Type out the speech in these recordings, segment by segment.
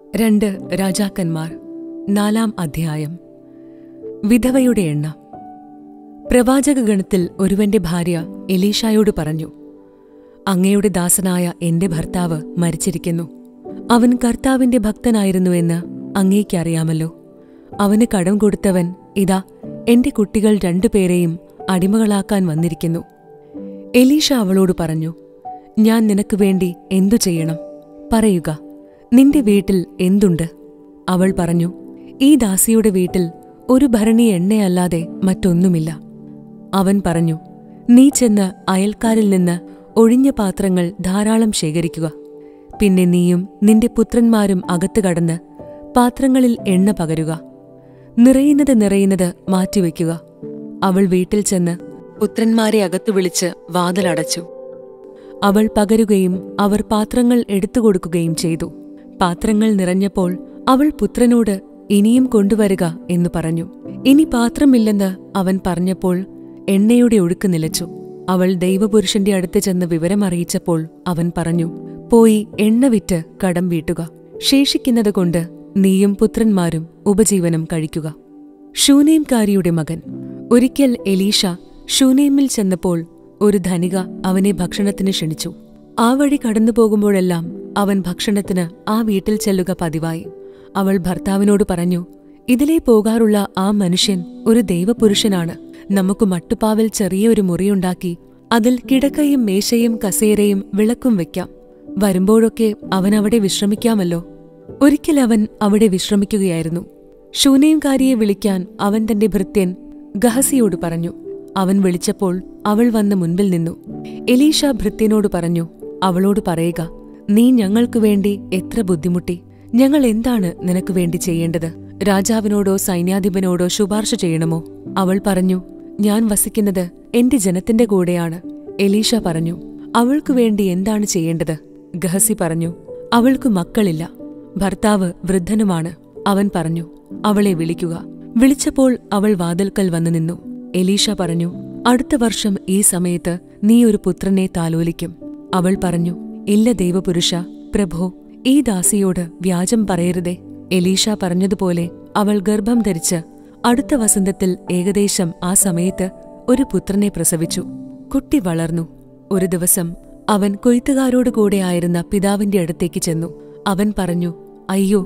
2 രാജാക്കന്മാർ 4-ാം അധ്യായം. വിധവയുടെ എണ്ണ. പ്രവാചകഗണത്തിൽ ഒരുവന്റെ ഭാര്യ എലീശായോട് പറഞ്ഞു, അങ്ങയുടെ ദാസനായ എന്റെ ഭർത്താവ് മരിച്ചിരിക്കുന്നു. അവൻ കർത്താവിന്റെ ഭക്തനായിരുന്നുവെന്ന് അങ്ങേക്കറിയാമല്ലോ. അവന് കടം കൊടുത്തവൻ ഇതാ എന്റെ കുട്ടികൾ 2 പേരെയും അടിമകളാക്കാൻ വന്നിരിക്കുന്നു. എലീശ അവളോട് പറഞ്ഞു, ഞാൻ നിനക്ക് വേണ്ടി എന്തു ചെയ്യണം? പറയുക, നിന്റെ വീട്ടിൽ എന്തുണ്ട്? അവൾ പറഞ്ഞു, ഈ ദാസിയുടെ വീട്ടിൽ ഒരു ഭരണി എണ്ണയല്ലാതെ മറ്റൊന്നുമില്ല. അവൻ പറഞ്ഞു, നീ ചെന്ന് അയൽക്കാരിൽ നിന്ന് ഒഴിഞ്ഞ പാത്രങ്ങൾ ധാരാളം ശേഖരിക്കുക. പിന്നെ നീയും നിന്റെ പുത്രന്മാരും അകത്തു കടന്ന് പാത്രങ്ങളിൽ എണ്ണ പകരുക. നിറയുന്നത് മാറ്റിവെക്കുക. അവൾ വീട്ടിൽ ചെന്ന് പുത്രന്മാരെ അകത്തു വിളിച്ച് വാതിലടച്ചു. അവൾ പകരുകയും അവർ പാത്രങ്ങൾ എടുത്തുകൊടുക്കുകയും ചെയ്തു. പാത്രങ്ങൾ നിറഞ്ഞപ്പോൾ അവൾ പുത്രനോട്, ഇനിയും കൊണ്ടുവരിക എന്നു പറഞ്ഞു. ഇനി പാത്രമില്ലെന്ന് അവൻ പറഞ്ഞപ്പോൾ എണ്ണയുടെ ഒഴുക്ക് നിലച്ചു. അവൾ ദൈവപുരുഷന്റെ അടുത്ത് ചെന്ന് വിവരമറിയിച്ചപ്പോൾ അവൻ പറഞ്ഞു, പോയി എണ്ണ വിറ്റ് കടം വീട്ടുക. ശേഷിക്കുന്നതുകൊണ്ട് നീയും പുത്രന്മാരും ഉപജീവനം കഴിക്കുക. ശൂനേംകാരിയുടെ മകൻ. ഒരിക്കൽ എലീശ ശൂനേമിൽ ചെന്നപ്പോൾ ഒരു ധനിക അവനെ ഭക്ഷണത്തിന് ക്ഷണിച്ചു. ആ വഴി കടന്നുപോകുമ്പോഴെല്ലാം അവൻ ഭക്ഷണത്തിന് ആ വീട്ടിൽ ചെല്ലുക പതിവായി. അവൾ ഭർത്താവിനോട് പറഞ്ഞു, ഇതിലേ പോകാറുള്ള ആ മനുഷ്യൻ ഒരു ദൈവപുരുഷനാണ്. നമുക്ക് മട്ടുപ്പാവിൽ ചെറിയൊരു മുറിയുണ്ടാക്കി അതിൽ കിടക്കയും മേശയും കസേരയും വിളക്കും വെക്കാം. വരുമ്പോഴൊക്കെ അവൻ അവിടെ വിശ്രമിക്കാമല്ലോ. ഒരിക്കൽ അവൻ അവിടെ വിശ്രമിക്കുകയായിരുന്നു. ശൂനേംകാരിയെ വിളിക്കാൻ അവൻ തന്റെ ഭൃത്യൻ ഗഹസിയോട് പറഞ്ഞു. അവൻ വിളിച്ചപ്പോൾ അവൾ വന്ന് മുൻപിൽ നിന്നു. എലീശ ഭൃത്യനോട് പറഞ്ഞു, അവളോട് പറയുക, നീ ഞങ്ങൾക്കു വേണ്ടി എത്ര ബുദ്ധിമുട്ടി. ഞങ്ങൾ എന്താണ് നിനക്ക് വേണ്ടി ചെയ്യേണ്ടത്? രാജാവിനോടോ സൈന്യാധിപനോടോ ശുപാർശ ചെയ്യണമോ? അവൾ പറഞ്ഞു, ഞാൻ വസിക്കുന്നത് എന്റെ ജനത്തിന്റെ കൂടെയാണ്. എലീശ പറഞ്ഞു, അവൾക്കു വേണ്ടി എന്താണ് ചെയ്യേണ്ടത്? ഗഹസി പറഞ്ഞു, അവൾക്കു മക്കളില്ല, ഭർത്താവ് വൃദ്ധനുമാണ്. അവൻ പറഞ്ഞു, അവളെ വിളിക്കുക. വിളിച്ചപ്പോൾ അവൾ വാതിൽക്കൽ വന്നു നിന്നു. എലീശ പറഞ്ഞു, അടുത്ത വർഷം ഈ സമയത്ത് നീ ഒരു പുത്രനെ താലോലിക്കും. അവൾ പറഞ്ഞു, ഇല്ല ദൈവപുരുഷ, പ്രഭോ, ഈ ദാസിയോട് വ്യാജം പറയരുതേ. എലീശ പറഞ്ഞതുപോലെ അവൾ ഗർഭം ധരിച്ച് അടുത്ത വസന്തത്തിൽ ഏകദേശം ആ സമയത്ത് ഒരു പുത്രനെ പ്രസവിച്ചു. കുട്ടി വളർന്നു. ഒരു ദിവസം അവൻ കൊയ്ത്തുകാരോടുകൂടെ ആയിരുന്ന പിതാവിന്റെ അടുത്തേക്ക് ചെന്നു. അവൻ പറഞ്ഞു, അയ്യോ,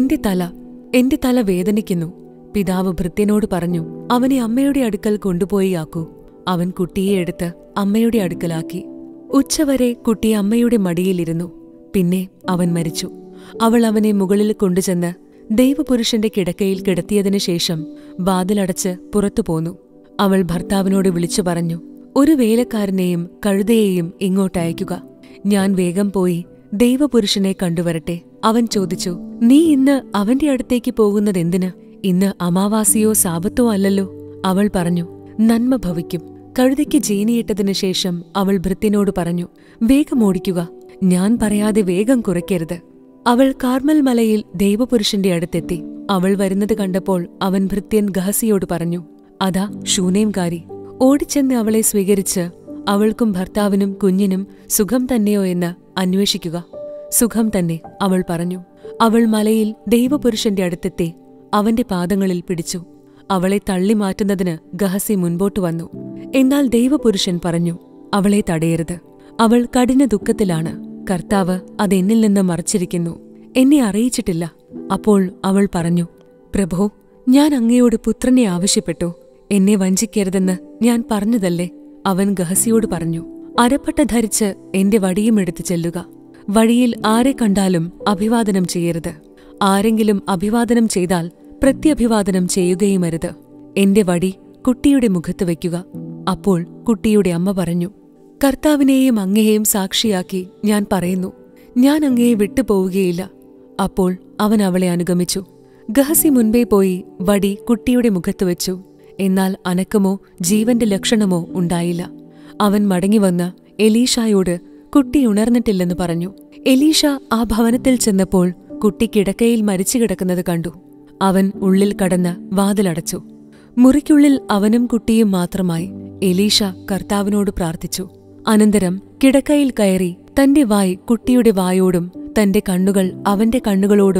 എന്റെ തല വേദനിക്കുന്നു. പിതാവ് ഭൃത്യനോട് പറഞ്ഞു, അവനെ അമ്മയുടെ അടുക്കൽ കൊണ്ടുപോയി ആക്കൂ. അവൻ കുട്ടിയെ എടുത്ത് അമ്മയുടെ അടുക്കലാക്കി. ഉച്ചവരെ കുട്ടി അമ്മയുടെ മടിയിലിരുന്നു. പിന്നെ അവൻ മരിച്ചു. അവൾ അവനെ മുകളിൽ കൊണ്ടുചെന്ന് ദൈവപുരുഷന്റെ കിടക്കയിൽ കിടത്തിയതിനു ശേഷം വാതിലടച്ച് പുറത്തു പോന്നു. അവൾ ഭർത്താവിനോട് വിളിച്ചു പറഞ്ഞു, ഒരു വേലക്കാരനെയും കഴുതയെയും ഇങ്ങോട്ടയക്കുക. ഞാൻ വേഗം പോയി ദൈവപുരുഷനെ കണ്ടുവരട്ടെ. അവൻ ചോദിച്ചു, നീ ഇന്ന് അവന്റെ അടുത്തേക്ക് പോകുന്നതെന്തിന്? ഇന്ന് അമാവാസിയോ സാപത്തോ അല്ലല്ലോ. അവൾ പറഞ്ഞു, നന്മ ഭവിക്കും. കഴുതയ്ക്ക് ജീനിയിട്ടതിനു ശേഷം അവൾ ഭൃത്യനോട് പറഞ്ഞു, വേഗം ഓടിക്കുക. ഞാൻ പറയാതെ വേഗം കുറയ്ക്കരുത്. അവൾ കാർമൽ മലയിൽ ദൈവപുരുഷന്റെ അടുത്തെത്തി. അവൾ വരുന്നത് കണ്ടപ്പോൾ അവൻ ഭൃത്യൻ ഗഹസിയോട് പറഞ്ഞു, അതാ ശൂനേംകാരി. ഓടിച്ചെന്ന് അവളെ സ്വീകരിച്ച് അവൾക്കും ഭർത്താവിനും കുഞ്ഞിനും സുഖം തന്നെയോ എന്ന് അന്വേഷിക്കുക. സുഖം തന്നെ, അവൾ പറഞ്ഞു. അവൾ മലയിൽ ദൈവപുരുഷന്റെ അടുത്തെത്തി അവന്റെ പാദങ്ങളിൽ പിടിച്ചു. അവളെ തള്ളിമാറ്റുന്നതിന് ഗഹസി മുൻപോട്ടു വന്നു. എന്നാൽ ദൈവപുരുഷൻ പറഞ്ഞു, അവളെ തടയരുത്. അവൾ കഠിന ദുഃഖത്തിലാണ്. കർത്താവ് അതെന്നിൽ നിന്ന് മറച്ചിരിക്കുന്നു, എന്നെ അറിയിച്ചിട്ടില്ല. അപ്പോൾ അവൾ പറഞ്ഞു, പ്രഭോ, ഞാൻ അങ്ങയോട് പുത്രനെ ആവശ്യപ്പെട്ടു. എന്നെ വഞ്ചിക്കരുതെന്ന് ഞാൻ പറഞ്ഞതല്ലേ? അവൻ ഗഹസിയോട് പറഞ്ഞു, അരപ്പട്ട ധരിച്ച് എന്റെ വടിയും എടുത്തു ചെല്ലുക. വഴിയിൽ ആരെ കണ്ടാലും അഭിവാദനം ചെയ്യരുത്. ആരെങ്കിലും അഭിവാദനം ചെയ്താൽ പ്രത്യഭിവാദനം ചെയ്യുകയുമരുത്. എന്റെ വടി കുട്ടിയുടെ മുഖത്ത് വയ്ക്കുക. അപ്പോൾ കുട്ടിയുടെ അമ്മ പറഞ്ഞു, കർത്താവിനെയും അങ്ങയെയും സാക്ഷിയാക്കി ഞാൻ പറയുന്നു, ഞാൻ അങ്ങയെ വിട്ടുപോവുകയില്ല. അപ്പോൾ അവൻ അവളെ അനുഗമിച്ചു. ഗഹസി മുൻപേ പോയി വടി കുട്ടിയുടെ മുഖത്ത് വെച്ചു. എന്നാൽ അനക്കമോ ജീവന്റെ ലക്ഷണമോ ഉണ്ടായില്ല. അവൻ മടങ്ങിവന്ന് എലീശായോട് കുട്ടി ഉണർന്നിട്ടില്ലെന്ന് പറഞ്ഞു. എലീശ ആ ഭവനത്തിൽ ചെന്നപ്പോൾ കുട്ടി കിടക്കയിൽ മരിച്ചു കിടക്കുന്നത് കണ്ടു. അവൻ ഉള്ളിൽ കടന്ന് വാതിലടച്ചു. മുറിക്കുള്ളിൽ അവനും കുട്ടിയും മാത്രമായി. എലീശ കർത്താവിനോട് പ്രാർത്ഥിച്ചു. അനന്തരം കിടക്കയിൽ കയറി തന്റെ വായ് കുട്ടിയുടെ വായോടും തന്റെ കണ്ണുകൾ അവന്റെ കണ്ണുകളോടും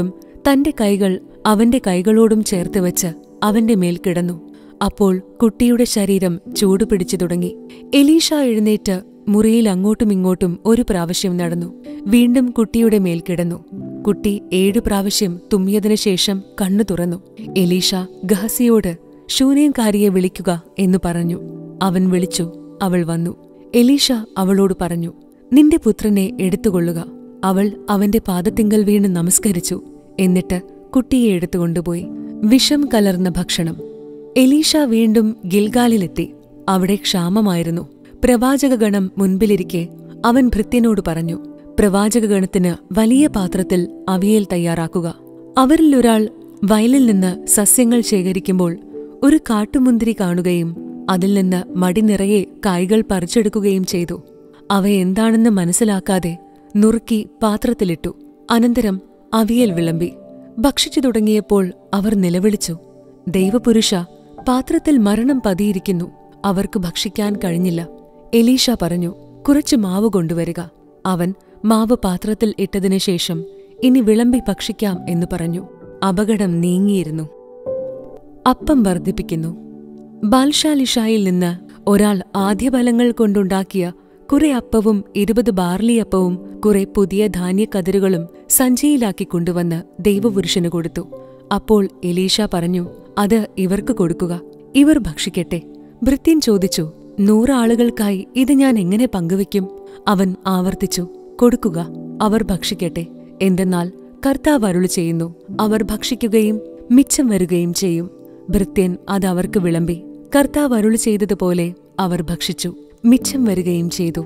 തന്റെ കൈകൾ അവന്റെ കൈകളോടും ചേർത്ത് വെച്ച് അവന്റെ മേൽ കിടന്നു. അപ്പോൾ കുട്ടിയുടെ ശരീരം ചൂടുപിടിച്ചു തുടങ്ങി. എലീഷ എഴുന്നേറ്റ് മുറിയിൽ അങ്ങോട്ടും ഇങ്ങോട്ടും ഒരു പ്രാവശ്യം നടന്നു. വീണ്ടും കുട്ടിയുടെ മേൽ കിടന്നു. കുട്ടി 7 പ്രാവശ്യം തുമ്മിയതിനു ശേഷം കണ്ണു തുറന്നു. എലീഷ ഗഹസിയോട് ശൂനേംകാരിയെ വിളിക്കുക എന്നു പറഞ്ഞു. അവൻ വിളിച്ചു. അവൾ വന്നു. എലീഷ അവളോട് പറഞ്ഞു, നിന്റെ പുത്രനെ എടുത്തുകൊള്ളുക. അവൾ അവന്റെ പാദത്തിങ്കൽ വീണ് നമസ്കരിച്ചു. എന്നിട്ട് കുട്ടിയെ എടുത്തുകൊണ്ടുപോയി. വിഷം കലർന്ന ഭക്ഷണം. എലീഷ വീണ്ടും ഗിൽഗാലിലെത്തി. അവിടെ ക്ഷാമമായിരുന്നു. പ്രവാചകഗണം മുൻപിലിരിക്കെ അവൻ ഭൃത്യനോട് പറഞ്ഞു, പ്രവാചകഗണത്തിന് വലിയ പാത്രത്തിൽ അവിയൽ തയ്യാറാക്കുക. അവരിലൊരാൾ വയലിൽ നിന്ന് സസ്യങ്ങൾ ശേഖരിക്കുമ്പോൾ ഒരു കാട്ടുമുന്തിരി കാണുകയും അതിൽ നിന്ന് മടി നിറയെ കായ്കൾ പറിച്ചെടുക്കുകയും ചെയ്തു. അവയെന്താണെന്ന് മനസ്സിലാക്കാതെ നുറുക്കി പാത്രത്തിലിട്ടു. അനന്തരം അവിയൽ വിളമ്പി. ഭക്ഷിച്ചു തുടങ്ങിയപ്പോൾ അവർ നിലവിളിച്ചു, ദൈവപുരുഷ, പാത്രത്തിൽ മരണം പതിയിരിക്കുന്നു. അവർക്ക് ഭക്ഷിക്കാൻ കഴിഞ്ഞില്ല. എലീഷ പറഞ്ഞു, കുറച്ച് മാവ് കൊണ്ടുവരിക. അവൻ മാവ് പാത്രത്തിൽ ഇട്ടതിനു ശേഷം ഇനി വിളമ്പി ഭക്ഷിക്കാം എന്നു പറഞ്ഞു. അപകടം നീങ്ങിയിരുന്നു. അപ്പം വർദ്ധിപ്പിക്കുന്നു. ബാൽഷാലിഷായിൽ നിന്ന് ഒരാൾ ആദ്യഫലങ്ങൾ കൊണ്ടുണ്ടാക്കിയ കുറെ അപ്പവും 20 ബാർലിയപ്പവും കുറെ പുതിയ ധാന്യക്കതിരുകളും സഞ്ചിയിലാക്കി കൊണ്ടുവന്ന് ദൈവപുരുഷന് കൊടുത്തു. അപ്പോൾ എലീഷ പറഞ്ഞു, അത് ഇവർക്ക് കൊടുക്കുക, ഇവർ ഭക്ഷിക്കട്ടെ. ഭൃത്യൻ ചോദിച്ചു, 100 ആളുകൾക്കായി ഇത് ഞാൻ എങ്ങനെ പങ്കുവയ്ക്കും? അവൻ ആവർത്തിച്ചു, കൊടുക്കുക, അവർ ഭക്ഷിക്കട്ടെ. എന്തെന്നാൽ കർത്താവ് അരുളി ചെയ്യുന്നു, അവർ ഭക്ഷിക്കുകയും മിച്ചം വരുകയും ചെയ്യും. ഭൃത്യൻ അത് അവർക്ക് വിളമ്പി. കർത്താവ് അരുളി ചെയ്തതുപോലെ അവർ ഭക്ഷിച്ചു, മിച്ചം വരികയും ചെയ്തു.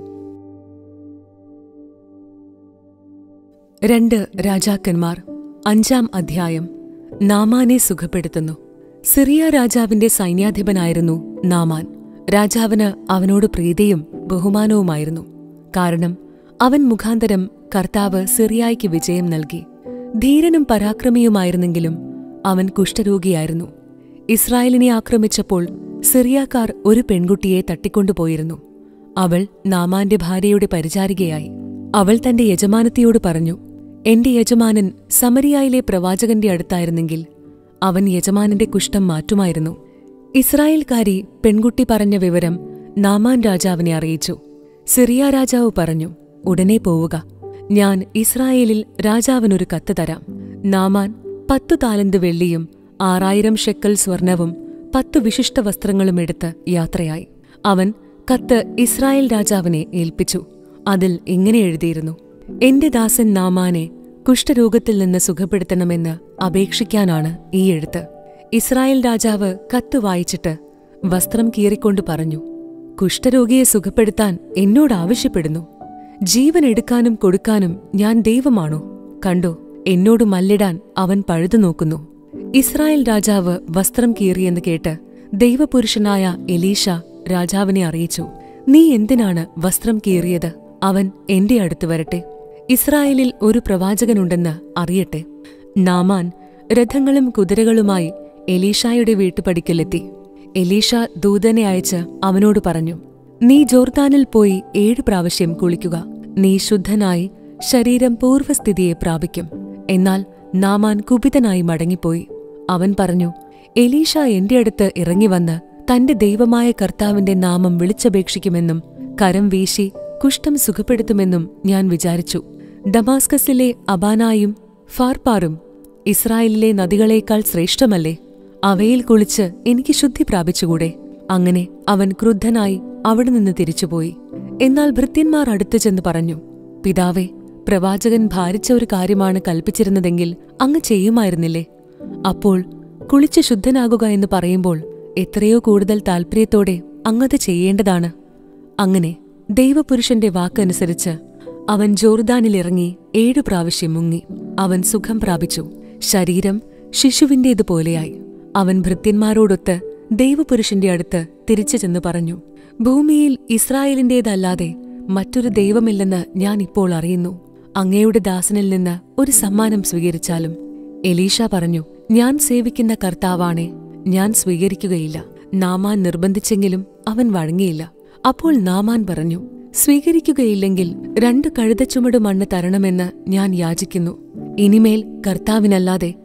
2 രാജാക്കന്മാർ 5-ാം അധ്യായം. നാമാനെ സുഖപ്പെടുത്തുന്നു. സിറിയ രാജാവിന്റെ സൈന്യാധിപനായിരുന്നു നാമാൻ. രാജാവിന് അവനോട് പ്രീതിയും ബഹുമാനവുമായിരുന്നു. കാരണം അവൻ മുഖാന്തരം കർത്താവ് സിറിയായ്ക്ക് വിജയം നൽകി. ധീരനും പരാക്രമിയുമായിരുന്നെങ്കിലും അവൻ കുഷ്ഠരോഗിയായിരുന്നു. ഇസ്രായേലിനെ ആക്രമിച്ചപ്പോൾ സിറിയാക്കാർ ഒരു പെൺകുട്ടിയെ തട്ടിക്കൊണ്ടുപോയിരുന്നു. അവൾ നാമാന്റെ ഭാര്യയുടെ പരിചാരികയായി. അവൾ തന്റെ യജമാനത്തിയോട് പറഞ്ഞു, എന്റെ യജമാനൻ സമരിയായിലെ പ്രവാചകന്റെ അടുത്തായിരുന്നെങ്കിൽ അവൻ യജമാനന്റെ കുഷ്ഠം മാറ്റുമായിരുന്നു. ഇസ്രായേൽക്കാരി പെൺകുട്ടി പറഞ്ഞ വിവരം നാമാൻ രാജാവിനെ അറിയിച്ചു. സിറിയ രാജാവ് പറഞ്ഞു, ഉടനെ പോവുക, ഞാൻ ഇസ്രായേലിൽ രാജാവിനൊരു കത്ത് തരാം. നാമാൻ 10 താലന്ത് വെള്ളിയും 6000 ഷെക്കൽ സ്വർണവും 10 വിശിഷ്ട വസ്ത്രങ്ങളും എടുത്ത് യാത്രയായി. അവൻ കത്ത് ഇസ്രായേൽ രാജാവിനെ ഏൽപ്പിച്ചു. അതിൽ ഇങ്ങനെ എഴുതിയിരുന്നു, എന്റെ ദാസൻ നാമാനെ കുഷ്ഠരോഗത്തിൽ നിന്ന് സുഖപ്പെടുത്തണമെന്ന് അപേക്ഷിക്കാനാണ് ഈ എഴുത്ത്. ഇസ്രായേൽ രാജാവ് കത്ത് വായിച്ചിട്ട് വസ്ത്രം കീറിക്കൊണ്ട് പറഞ്ഞു, കുഷ്ഠരോഗിയെ സുഖപ്പെടുത്താൻ എന്നോട് ആവശ്യപ്പെടുന്നു. ജീവൻ എടുക്കാനും കൊടുക്കാനും ഞാൻ ദൈവമാണോ? കണ്ടോ, എന്നോട് മല്ലിടാൻ അവൻ പഴുതു നോക്കുന്നു. ഇസ്രായേൽ രാജാവ് വസ്ത്രം കീറിയെന്ന് കേട്ട് ദൈവപുരുഷനായ എലീഷ രാജാവിനെ അറിയിച്ചു, നീ എന്തിനാണ് വസ്ത്രം കീറിയത്? അവൻ എന്റെ അടുത്ത് വരട്ടെ. ഇസ്രായേലിൽ ഒരു പ്രവാചകനുണ്ടെന്ന് അറിയട്ടെ. നാമാൻ രഥങ്ങളും കുതിരകളുമായി എലീഷായുടെ വീട്ടുപടിക്കലെത്തി. എലീഷ ദൂതനെ അയച്ച് അവനോട് പറഞ്ഞു, നീ ജോർദാനിൽ പോയി 7 പ്രാവശ്യം കുളിക്കുക. നീ ശുദ്ധനായി ശരീരം പൂർവ്വസ്ഥിതിയെ പ്രാപിക്കും. എന്നാൽ നാമാൻ കുപിതനായി മടങ്ങിപ്പോയി. അവൻ പറഞ്ഞു, എലീഷ എന്റെ അടുത്ത് ഇറങ്ങിവന്ന് തന്റെ ദൈവമായ കർത്താവിന്റെ നാമം വിളിച്ചപേക്ഷിക്കുമെന്നും കരം വീശി കുഷ്ഠം സുഖപ്പെടുത്തുമെന്നും ഞാൻ വിചാരിച്ചു. ദമാസ്കസിലെ അബാനായും ഫാർപ്പാറും ഇസ്രായേലിലെ നദികളേക്കാൾ ശ്രേഷ്ഠമല്ലേ? അവയിൽ കുളിച്ച് എനിക്ക് ശുദ്ധി പ്രാപിച്ചുകൂടെ? അങ്ങനെ അവൻ ക്രുദ്ധനായി അവിടെ നിന്ന് തിരിച്ചുപോയി. എന്നാൽ ഭൃത്യന്മാർ അടുത്തു ചെന്ന് പറഞ്ഞു, പിതാവേ, പ്രവാചകൻ ഭാരിച്ച ഒരു കാര്യമാണ് കൽപ്പിച്ചിരുന്നതെങ്കിൽ അങ്ങ് ചെയ്യുമായിരുന്നില്ലേ? അപ്പോൾ കുളിച്ച് ശുദ്ധനാകുക എന്ന് പറയുമ്പോൾ എത്രയോ കൂടുതൽ താൽപര്യത്തോടെ അങ്ങത് ചെയ്യേണ്ടതാണ്. അങ്ങനെ ദൈവപുരുഷന്റെ വാക്കനുസരിച്ച് അവൻ ജോർദാനിലിറങ്ങി 7 പ്രാവശ്യം മുങ്ങി. അവൻ സുഖം പ്രാപിച്ചു. ശരീരം ശിശുവിന്റേതുപോലെയായി. അവൻ ഭൃത്യന്മാരോടൊത്ത് ദൈവപുരുഷന്റെ അടുത്ത് തിരിച്ചു ചെന്ന് പറഞ്ഞു, ഭൂമിയിൽ ഇസ്രായേലിന്റേതല്ലാതെ മറ്റൊരു ദൈവമില്ലെന്ന് ഞാൻ ഇപ്പോൾ അറിയുന്നു. അങ്ങയുടെ ദാസനിൽ നിന്ന് ഒരു സമ്മാനം സ്വീകരിച്ചാലും. എലീഷ പറഞ്ഞു, ഞാൻ സേവിക്കുന്ന കർത്താവാണേ, ഞാൻ സ്വീകരിക്കുകയില്ല. നാമാൻ നിർബന്ധിച്ചെങ്കിലും അവൻ വഴങ്ങിയില്ല. അപ്പോൾ നാമാൻ പറഞ്ഞു, സ്വീകരിക്കുകയില്ലെങ്കിൽ 2 കഴുതച്ചുമട് മണ്ണ് തരണമെന്ന് ഞാൻ യാചിക്കുന്നു. ഇനിമേൽ കർത്താവിനല്ലാതെ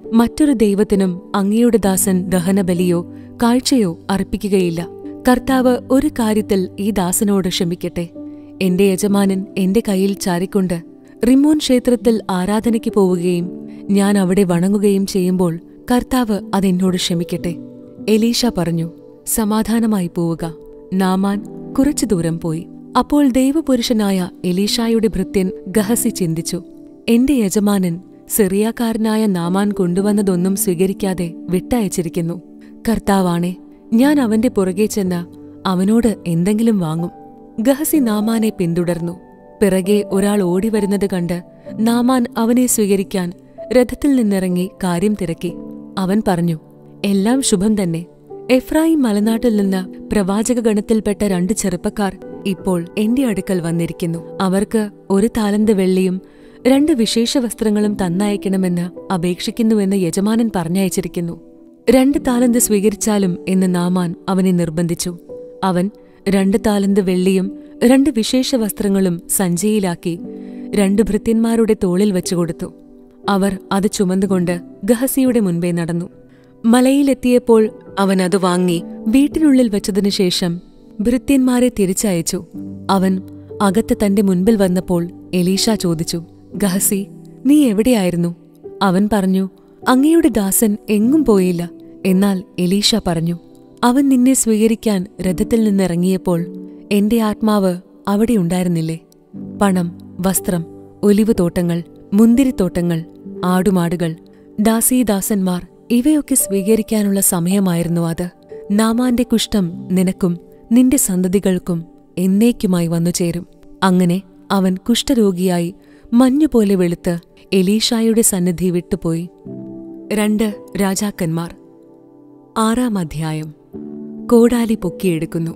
മറ്റൊരു ദൈവത്തിനും അങ്ങയുടെ ദാസൻ ദഹനബലിയോ കാഴ്ചയോ അർപ്പിക്കുകയില്ല. കർത്താവ് ഒരു കാര്യത്തിൽ ഈ ദാസനോട് ക്ഷമിക്കട്ടെ. എന്റെ യജമാനൻ എന്റെ കയ്യിൽ ചാരിക്കൊണ്ട് റിമ്മോൻ ക്ഷേത്രത്തിൽ ആരാധനയ്ക്ക് പോവുകയും ഞാൻ അവിടെ വണങ്ങുകയും ചെയ്യുമ്പോൾ കർത്താവ് അതെന്നോട് ക്ഷമിക്കട്ടെ. എലീശ പറഞ്ഞു, സമാധാനമായി പോവുക. നാമാൻ കുറച്ചു ദൂരം പോയി. അപ്പോൾ ദൈവപുരുഷനായ എലീശായുടെ ഭൃത്യൻ ഗഹസി ചിന്തിച്ചു, എന്റെ യജമാനൻ സിറിയാക്കാരനായ നാമാൻ കൊണ്ടുവന്നതൊന്നും സ്വീകരിക്കാതെ വിട്ടയച്ചിരിക്കുന്നു. കർത്താവാണേ, ഞാൻ അവന്റെ പുറകെ ചെന്ന് അവനോട് എന്തെങ്കിലും വാങ്ങും. ഗഹസി നാമാനെ പിന്തുടർന്നു. പിറകെ ഒരാൾ ഓടിവരുന്നത് കണ്ട് നാമാൻ അവനെ സ്വീകരിക്കാൻ രഥത്തിൽ നിന്നിറങ്ങി കാര്യം തിരക്കി. അവൻ പറഞ്ഞു, എല്ലാം ശുഭം തന്നെ. എഫ്രായിം മലനാട്ടിൽ നിന്ന് പ്രവാചകഗണത്തിൽപ്പെട്ട 2 ചെറുപ്പക്കാർ ഇപ്പോൾ എന്റെ അടുക്കൽ വന്നിരിക്കുന്നു. അവർക്ക് 1 താലന്ത് വെള്ളിയും 2 വിശേഷ വസ്ത്രങ്ങളും തന്നയക്കണമെന്ന് അപേക്ഷിക്കുന്നുവെന്ന് യജമാനൻ പറഞ്ഞയച്ചിരിക്കുന്നു. 2 താലന്ത് സ്വീകരിച്ചാലും എന്ന് നാമാൻ അവനെ നിർബന്ധിച്ചു. അവൻ 2 താലന്ത് വെള്ളിയും 2 വിശേഷ വസ്ത്രങ്ങളും സഞ്ചിയിലാക്കി 2 ഭൃത്യന്മാരുടെ തോളിൽ വെച്ചുകൊടുത്തു. അവർ അത് ചുമന്നുകൊണ്ട് ഗഹസിയുടെ മുൻപേ നടന്നു. മലയിലെത്തിയപ്പോൾ അവൻ അത് വാങ്ങി വീട്ടിനുള്ളിൽ വച്ചതിനുശേഷം ഭൃത്യന്മാരെ തിരിച്ചയച്ചു. അവൻ അകത്ത് തന്റെ മുൻപിൽ വന്നപ്പോൾ എലീശ ചോദിച്ചു, ഗഹസി, നീ എവിടെയായിരുന്നു? അവൻ പറഞ്ഞു, അങ്ങയുടെ ദാസൻ എങ്ങും പോയില്ല. എന്നാൽ എലീശ പറഞ്ഞു, അവൻ നിന്നെ സ്വീകരിക്കാൻ രഥത്തിൽ നിന്നിറങ്ങിയപ്പോൾ എന്റെ ആത്മാവ് അവിടെ ഉണ്ടായിരുന്നില്ലേ? പണം, വസ്ത്രം, ഒലിവുതോട്ടങ്ങൾ, മുന്തിരിത്തോട്ടങ്ങൾ, ആടുമാടുകൾ, ദാസീദാസന്മാർ ഇവയൊക്കെ സ്വീകരിക്കാനുള്ള സമയമായിരുന്നു അത്. നാമാന്റെ കുഷ്ഠം നിനക്കും നിന്റെ സന്തതികൾക്കും എന്നേക്കുമായി വന്നുചേരും. അങ്ങനെ അവൻ കുഷ്ഠരോഗിയായി മഞ്ഞുപോലെ വെളുത്ത് എലീശായുടെ സന്നിധി വിട്ടുപോയി. 2 രാജാക്കന്മാർ. 6-ാം അധ്യായം. കോടാലി പൊക്കിയെടുക്കുന്നു.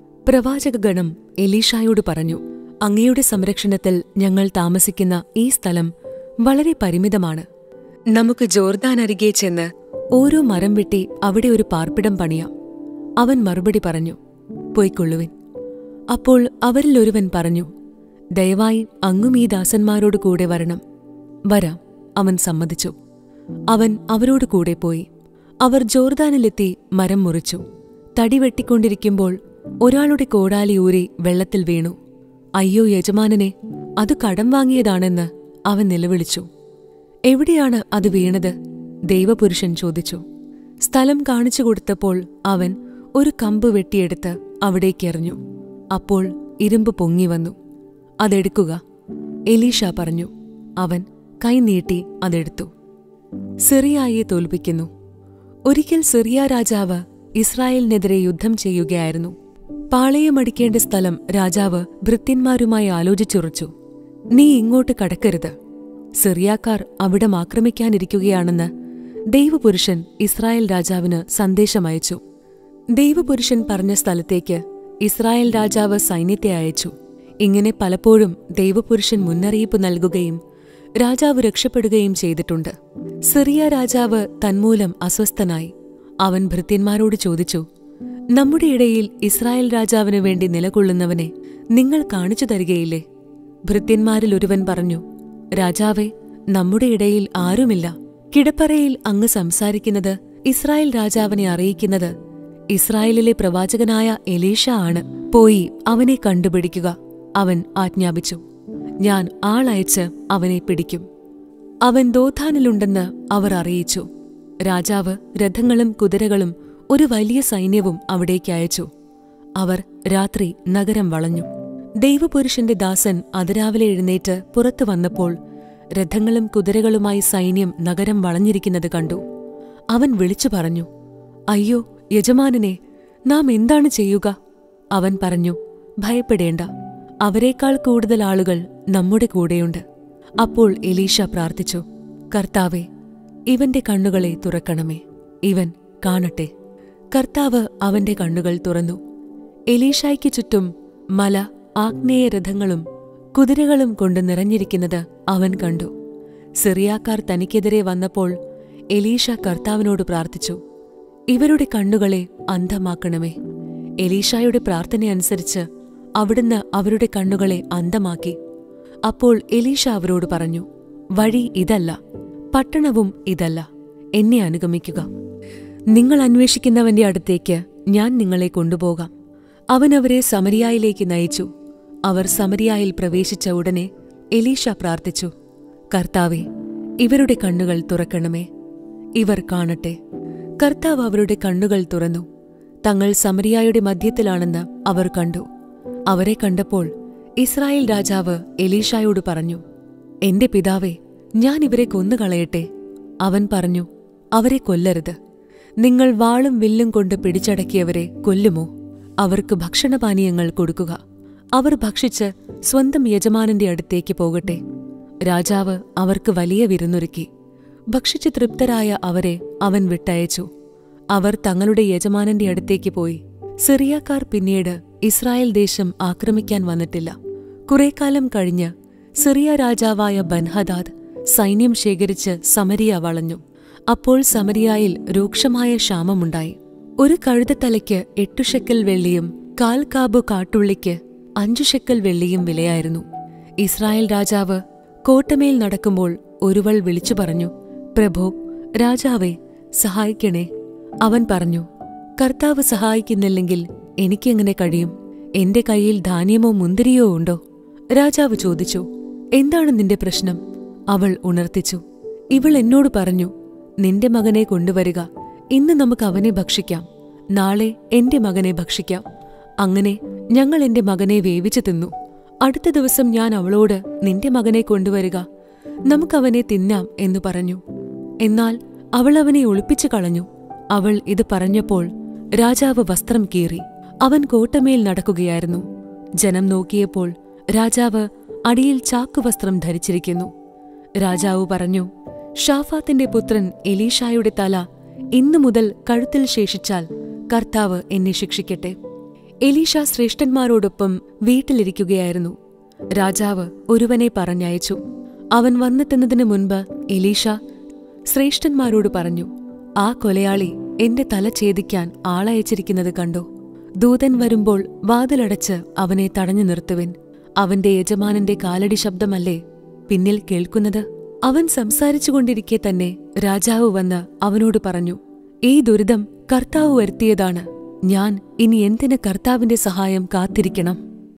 പ്രവാചകഗണം എലീശായോട് പറഞ്ഞു, അങ്ങയുടെ സംരക്ഷണത്തിൽ ഞങ്ങൾ താമസിക്കുന്ന ഈ സ്ഥലം വളരെ പരിമിതമാണ്. നമുക്ക് ജോർദാനരികെ ചെന്ന് ഓരോ മരം വെട്ടി അവിടെ ഒരു പാർപ്പിടം പണിയാം. അവൻ മറുപടി പറഞ്ഞു, പൊയ്ക്കൊള്ളുവിൻ. അപ്പോൾ അവരിലൊരുവൻ പറഞ്ഞു, ദയവായി അങ്ങും ഈ ദാസന്മാരോട് കൂടെ വരണം. വരാം, അവൻ സമ്മതിച്ചു. അവൻ അവരോട് കൂടെ പോയി. അവർ ജോർദാനിലെത്തി മരം മുറിച്ചു. തടി വെട്ടിക്കൊണ്ടിരിക്കുമ്പോൾ ഒരാളുടെ കോടാലി ഊരി വെള്ളത്തിൽ വീണു. അയ്യോ യജമാനനെ, അത് കടം വാങ്ങിയതാണെന്ന് അവൻ നിലവിളിച്ചു. എവിടെയാണ് അത് വീണത്? ദൈവപുരുഷൻ ചോദിച്ചു. സ്ഥലം കാണിച്ചു കൊടുത്തപ്പോൾ അവൻ ഒരു കമ്പ് വെട്ടിയെടുത്ത് അവിടേക്കെറിഞ്ഞു. അപ്പോൾ ഇരുമ്പ് പൊങ്ങി വന്നു. അതെടുക്കുക, എലീശ പറഞ്ഞു. അവൻ കൈ നീട്ടി അതെടുത്തു. സിറിയായെ തോൽപ്പിക്കുന്നു. ഒരിക്കൽ സിറിയ രാജാവ് ഇസ്രായേലിനെതിരെ യുദ്ധം ചെയ്യുകയായിരുന്നു. പാളയമടിക്കേണ്ട സ്ഥലം രാജാവ് ഭൃത്യന്മാരുമായി ആലോചിച്ചുറച്ചു. നീ ഇങ്ങോട്ട് കടക്കരുത്, സിറിയാക്കാർ അവിടം ആക്രമിക്കാനിരിക്കുകയാണെന്ന് ദൈവപുരുഷൻ ഇസ്രായേൽ രാജാവിന് സന്ദേശമയച്ചു. ദൈവപുരുഷൻ പറഞ്ഞ സ്ഥലത്തേക്ക് ഇസ്രായേൽ രാജാവ് സൈന്യത്തെ അയച്ചു. ഇങ്ങനെ പലപ്പോഴും ദൈവപുരുഷൻ മുന്നറിയിപ്പ് നൽകുകയും രാജാവ് രക്ഷപ്പെടുകയും ചെയ്തിട്ടുണ്ട്. സിറിയ രാജാവ് തന്മൂലം അസ്വസ്ഥനായി. അവൻ ഭൃത്യന്മാരോട് ചോദിച്ചു, നമ്മുടെ ഇടയിൽ ഇസ്രായേൽ രാജാവിനു വേണ്ടി നിലകൊള്ളുന്നവനെ നിങ്ങൾ കാണിച്ചു തരികയില്ലേ? ഭൃത്യന്മാരിൽ ഒരുവൻ പറഞ്ഞു, രാജാവേ, നമ്മുടെ ഇടയിൽ ആരുമില്ല. കിടപ്പറയിൽ അങ്ങ് സംസാരിക്കുന്നത് ഇസ്രായേൽ രാജാവിനെ അറിയിക്കുന്നത് ഇസ്രായേലിലെ പ്രവാചകനായ എലീശ ആണ്. പോയി അവനെ കണ്ടുപിടിക്കുക, അവൻ ആജ്ഞാപിച്ചു. ഞാൻ ആളയച്ച് അവനെ പിടിക്കും. അവൻ ദോഥാനിലുണ്ടെന്ന് അവർ അറിയിച്ചു. രാജാവ് രഥങ്ങളും കുതിരകളും ഒരു വലിയ സൈന്യവും അവിടേക്ക് അയച്ചു. അവർ രാത്രി നഗരം വളഞ്ഞു. ദൈവപുരുഷന്റെ ദാസൻ അതിരാവിലെ എഴുന്നേറ്റ് പുറത്തു വന്നപ്പോൾ രഥങ്ങളും കുതിരകളുമായി സൈന്യം നഗരം വളഞ്ഞിരിക്കുന്നത് കണ്ടു. അവൻ വിളിച്ചു പറഞ്ഞു, അയ്യോ യജമാനനെ, നാം എന്താണ് ചെയ്യുക? അവൻ പറഞ്ഞു, ഭയപ്പെടേണ്ട, അവരെക്കാൾ കൂടുതൽ ആളുകൾ നമ്മുടെ കൂടെയുണ്ട്. അപ്പോൾ എലീശ പ്രാർത്ഥിച്ചു, കർത്താവേ, ഇവന്റെ കണ്ണുകളെ തുറക്കണമേ, ഇവൻ കാണട്ടെ. കർത്താവ് അവന്റെ കണ്ണുകൾ തുറന്നു. എലീശായ്ക്ക് ചുറ്റും മല ആഗ്നേയ രഥങ്ങളും കുതിരകളും കൊണ്ട് നിറഞ്ഞിരിക്കുന്നത് അവൻ കണ്ടു. സിറിയാക്കാർ തനിക്കെതിരെ വന്നപ്പോൾ എലീശ കർത്താവിനോട് പ്രാർത്ഥിച്ചു, ഇവരുടെ കണ്ണുകളെ അന്ധമാക്കണമേ. എലീശായുടെ പ്രാർത്ഥനയനുസരിച്ച് അവിടുന്ന് അവരുടെ കണ്ണുകളെ അന്ധമാക്കി. അപ്പോൾ എലീശ അവരോട് പറഞ്ഞു, വഴി ഇതല്ല, പട്ടണവും ഇതല്ല, എന്നെ അനുഗമിക്കുക. നിങ്ങൾ അന്വേഷിക്കുന്നവന്റെ അടുത്തേക്ക് ഞാൻ നിങ്ങളെ കൊണ്ടുപോകാം. അവൻ അവരെ സമരിയായിലേക്ക് നയിച്ചു. അവർ സമരിയായിൽ പ്രവേശിച്ച ഉടനെ എലീശ പ്രാർത്ഥിച്ചു, കർത്താവേ, ഇവരുടെ കണ്ണുകൾ തുറക്കണമേ, ഇവർ കാണട്ടെ. കർത്താവ് അവരുടെ കണ്ണുകൾ തുറന്നു. തങ്ങൾ സമരിയായുടെ മധ്യത്തിലാണെന്ന് അവർ കണ്ടു. അവരെ കണ്ടപ്പോൾ ഇസ്രായേൽ രാജാവ് എലീശായോട് പറഞ്ഞു, എന്റെ പിതാവേ, ഞാൻ ഇവരെ കൊന്നുകളയട്ടെ. അവൻ പറഞ്ഞു, അവരെ കൊല്ലരുത്. നിങ്ങൾ വാളും വില്ലും കൊണ്ട് പിടിച്ചടക്കിയവരെ കൊല്ലുമോ? അവർക്ക് ഭക്ഷണപാനീയങ്ങൾ കൊടുക്കുക. അവർ ഭക്ഷിച്ച് സ്വന്തം യജമാനന്റെ അടുത്തേക്ക് പോകട്ടെ. രാജാവ് അവർക്ക് വലിയ വിരുന്നൊരുക്കി. ഭക്ഷിച്ച് തൃപ്തരായ അവരെ അവൻ വിട്ടയച്ചു. അവർ തങ്ങളുടെ യജമാനന്റെ അടുത്തേക്ക് പോയി. സിറിയക്കാർ പിന്നീട് ഇസ്രായേൽ ദേശം ആക്രമിക്കാൻ വന്നിട്ടില്ല. കുറേക്കാലം കഴിഞ്ഞ് സിറിയ രാജാവായ ബൻഹദാദ് സൈന്യം ശേഖരിച്ച് സമരിയ വളഞ്ഞു. അപ്പോൾ സമരിയായിൽ രൂക്ഷമായ ക്ഷാമമുണ്ടായി. ഒരു കഴുതത്തലയ്ക്ക് 8 ഷെക്കൽ വെള്ളിയും 1/4 കാബു കാട്ടുള്ളിക്ക് 5 ഷെക്കൽ വെള്ളിയും വിലയായിരുന്നു. ഇസ്രായേൽ രാജാവ് കോട്ടമേൽ നടക്കുമ്പോൾ ഒരുവൾ വിളിച്ചു പറഞ്ഞു, പ്രഭോ, രാജാവേ, സഹായിക്കണേ. അവൻ പറഞ്ഞു, കർത്താവ് സഹായിക്കുന്നില്ലെങ്കിൽ എനിക്കെങ്ങനെ കഴിയും? എന്റെ കയ്യിൽ ധാന്യമോ മുന്തിരിയോ ഉണ്ടോ? രാജാവ് ചോദിച്ചു, എന്താണ് നിന്റെ പ്രശ്നം? അവൾ ഉണർത്തിച്ചു, ഇവൾ എന്നോട് പറഞ്ഞു, നിന്റെ മകനെ കൊണ്ടുവരിക, ഇന്ന് നമുക്ക് അവനെ ഭക്ഷിക്കാം, നാളെ എന്റെ മകനെ ഭക്ഷിക്കാം. അങ്ങനെ ഞങ്ങൾ എന്റെ മകനെ വേവിച്ചു തിന്നു. അടുത്ത ദിവസം ഞാൻ അവളോട്, നിന്റെ മകനെ കൊണ്ടുവരിക, നമുക്കവനെ തിന്നാം എന്നു പറഞ്ഞു. എന്നാൽ അവൾ അവനെ ഒളിപ്പിച്ചു കളഞ്ഞു. അവൾ ഇത് പറഞ്ഞപ്പോൾ രാജാവ് വസ്ത്രം കീറി. അവൻ കോട്ടമേൽ നടക്കുകയായിരുന്നു. ജനം നോക്കിയപ്പോൾ രാജാവ് അടിയിൽ ചാക്കുവസ്ത്രം ധരിച്ചിരിക്കുന്നു. രാജാവ് പറഞ്ഞു, ഷാഫാത്തിന്റെ പുത്രൻ എലീശായുടെ തല ഇന്നു മുതൽ കഴുത്തിൽ ശേഷിച്ചാൽ കർത്താവ് എന്നെ ശിക്ഷിക്കട്ടെ. എലീശ ശ്രേഷ്ഠന്മാരോടൊപ്പം വീട്ടിലിരിക്കുകയായിരുന്നു. രാജാവ് ഒരുവനെ പറഞ്ഞയച്ചു. അവൻ വന്നെത്തുന്നതിനു മുൻപ് എലീശ ശ്രേഷ്ഠന്മാരോട് പറഞ്ഞു, ആ കൊലയാളി എന്റെ തല ഛേദിക്കാൻ ആളയച്ചിരിക്കുന്നത് കണ്ടോ? ദൂതൻ വരുമ്പോൾ വാതിലടച്ച് അവനെ തടഞ്ഞു നിർത്തുവിൻ. അവന്റെ യജമാനന്റെ കാലടി ശബ്ദമല്ലേ പിന്നിൽ കേൾക്കുന്നത്? അവൻ സംസാരിച്ചുകൊണ്ടിരിക്കെ തന്നെ രാജാവ് വന്ന് അവനോട് പറഞ്ഞു, ഈ ദുരിതം കർത്താവ് വരുത്തിയതാണ്. ഞാൻ ഇനി എന്തിന് കർത്താവിന്റെ സഹായം കാത്തിരിക്കണം?